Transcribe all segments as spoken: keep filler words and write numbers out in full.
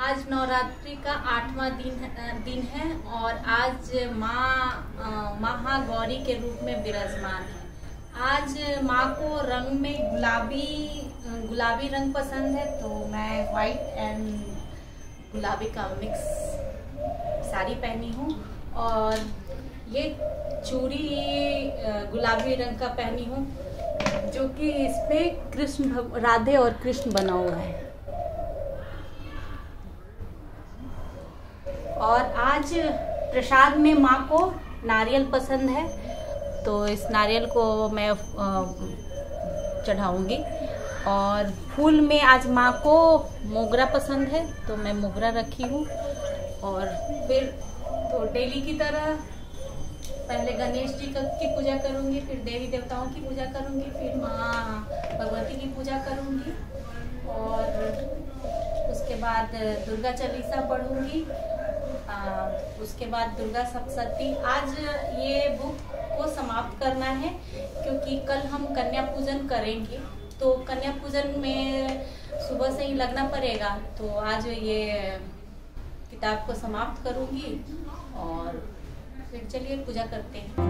आज नवरात्रि का आठवां दिन दिन है और आज माँ महागौरी के रूप में विराजमान है। आज माँ को रंग में गुलाबी गुलाबी रंग पसंद है, तो मैं वाइट एंड गुलाबी का मिक्स साड़ी पहनी हूँ और ये चूड़ी गुलाबी रंग का पहनी हूँ, जो कि इसमें कृष्ण राधे और कृष्ण बना हुआ है। और आज प्रसाद में माँ को नारियल पसंद है, तो इस नारियल को मैं चढ़ाऊंगी। और फूल में आज माँ को मोगरा पसंद है, तो मैं मोगरा रखी हूँ। और फिर तो डेली की तरह पहले गणेश जी की पूजा करूंगी, फिर देवी देवताओं की पूजा करूंगी, फिर माँ भगवती की पूजा करूंगी और उसके बाद दुर्गा चालीसा पढ़ूंगी। आ, उसके बाद दुर्गा सप्तशती। आज ये बुक को समाप्त करना है, क्योंकि कल हम कन्या पूजन करेंगे, तो कन्या पूजन में सुबह से ही लगना पड़ेगा। तो आज ये किताब को समाप्त करूंगी और फिर चलिए पूजा करते हैं।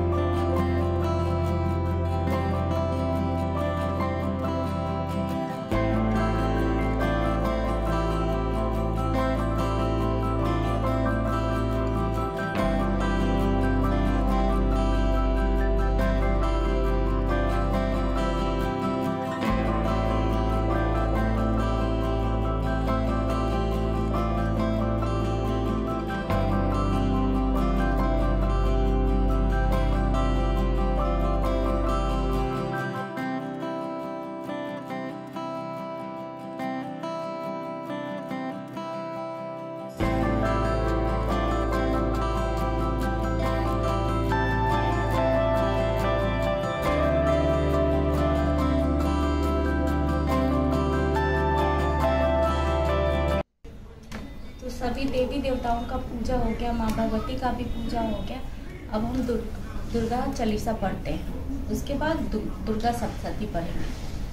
सभी देवी देवताओं का पूजा हो गया, माँ भगवती का भी पूजा हो गया। अब हम दुर, दुर्गा चालीसा पढ़ते हैं, उसके बाद दु, दुर्गा सप्तशती पढ़ेंगे।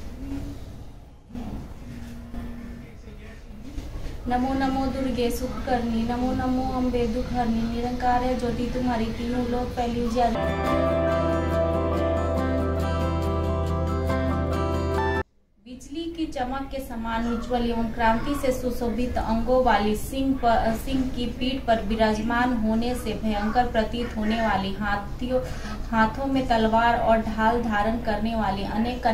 नमो नमो दुर्गे सुख करनी, नमो नमो अम्बे दुख हरनी, निरंकार है ज्योति तुम्हारी, तीनों लोग पहली उजियारी। बिजली की चमक के समान उज्ज्वल एवं क्रांति से सुशोभित अंगों वाली सिंह पर सिंह की पीठ पर विराजमान होने से भयंकर प्रतीत होने वाली, हाथियों हाथों में तलवार और ढाल धारण करने वाली अनेक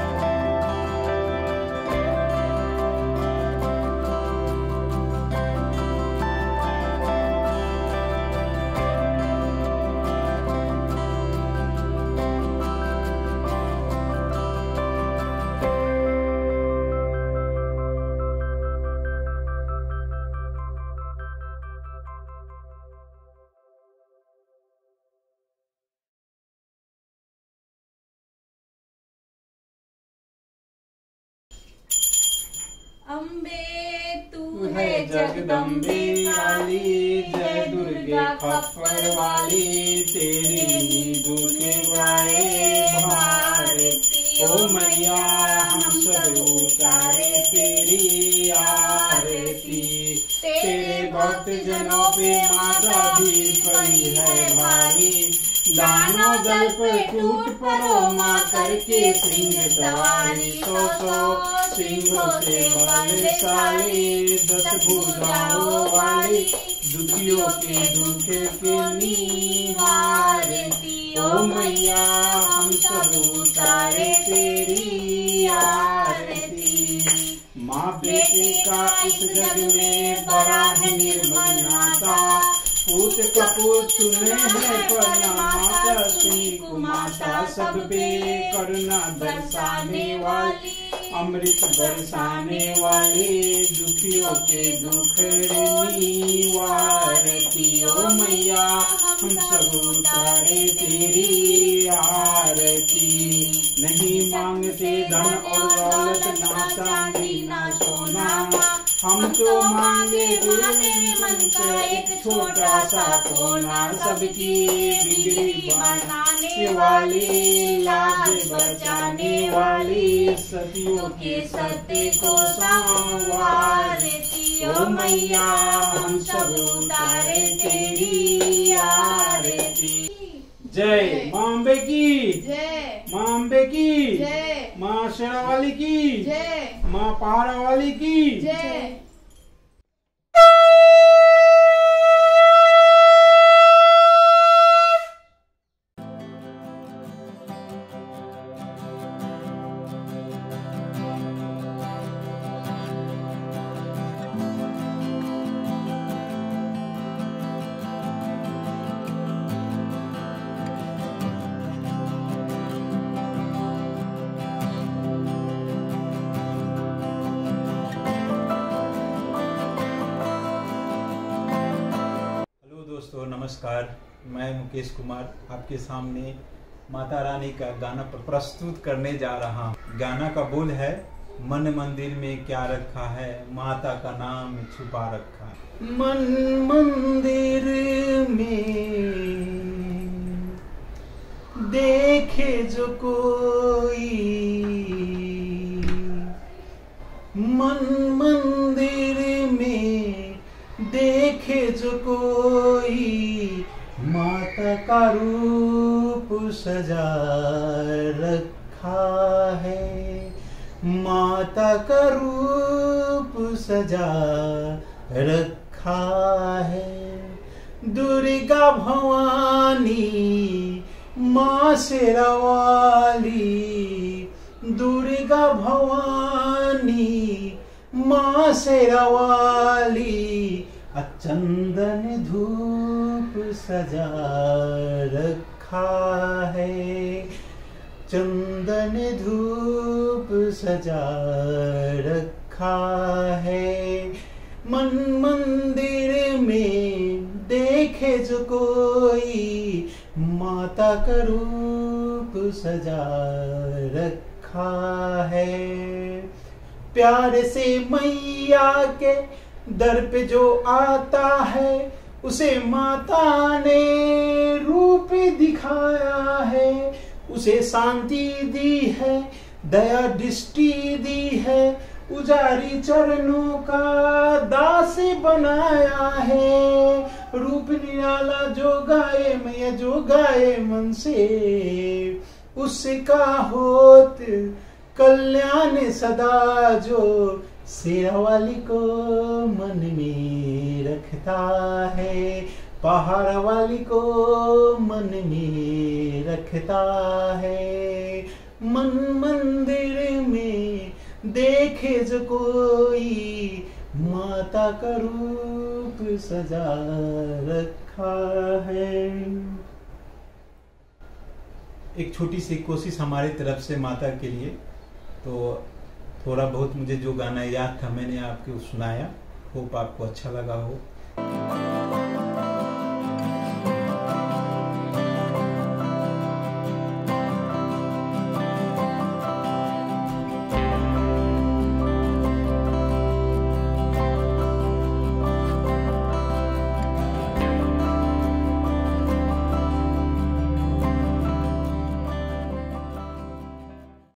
अम्बे तू है जगदम्बे काली, जय दुर्गा खप्पर वाली, तेरी नींबू के बाए भारती। ओ मैया हम सब उतारे तेरी आरती, तेरे भक्त जनों पे माता भी पड़ी है भारी, दानों दल पे टूट पड़ो माँ करके सिंह सवारी। सौ सौ सिंहों से बलशाली, दस भुजाओं वाली, दुखियों के दुख के निवारती। ओ मैया हम सब उतारे तेरी आरती। माँ बेटे का इस जग में बड़ा है निर्मल नाता, पूत कपूत सुने है पढ़ना माता सिंह कुमाता। सब पे करुणा बरसाने वाली, अमृत बरसाने वाले, दुखियों के दुख निवारती। ओ मैया हम सब उतारे तेरी आरती। नहीं मांगते धन और दौलत, ना चांदी ना सोना, हम तो मांगे माँ तेरे मन का एक छोटा सा कोना, सबकी बिगड़ी बनाने वाली, लाज बचाने वाली, सतियों के सत्य को संवारती। ओ मैया हम सब उतारे तेरी आरती। जय माँ अम्बे की जय, माँ अम्बे की जय, माँ शेरा वाली की जय, माँ पहाड़ा वाली की जय। दोस्तों नमस्कार, मैं मुकेश कुमार आपके सामने माता रानी का गाना प्रस्तुत करने जा रहा हूँ। गाना का बोल है, मन मंदिर में क्या रखा है, माता का नाम छुपा रखा है। मन मंदिर में देखे जो कोई, मन मंदिर में देखे जो कोई, माता का रूप सजा रखा है, माता का रूप सजा रखा है। दुर्गा भवानी माँ शेरा वाली, दुर्गा भवानी माँ शेरा वाली, चंदन धूप सजा रखा है, चंदन धूप सजा रखा है। मन मंदिर में देखे जो कोई, माता का रूप सजा रखा है। प्यार से मैया के दर पे जो आता है, उसे माता ने रूप दिखाया है, उसे शांति दी है, दया दृष्टि दी है, उजारी चरणों का दास बनाया है। रूप निराला जो गाए मैया जो गाए मन से, उसका होत कल्याण सदा, जो शेरा वाली को मन में रखता है, पहाड़ा वाली को मन में रखता है। मन मंदिर में देखे जो कोई, माता का रूप सजा रखा है। एक छोटी सी कोशिश हमारी तरफ से माता के लिए, तो थोड़ा बहुत मुझे जो गाना याद था मैंने आपको सुनाया। होप आपको अच्छा लगा हो।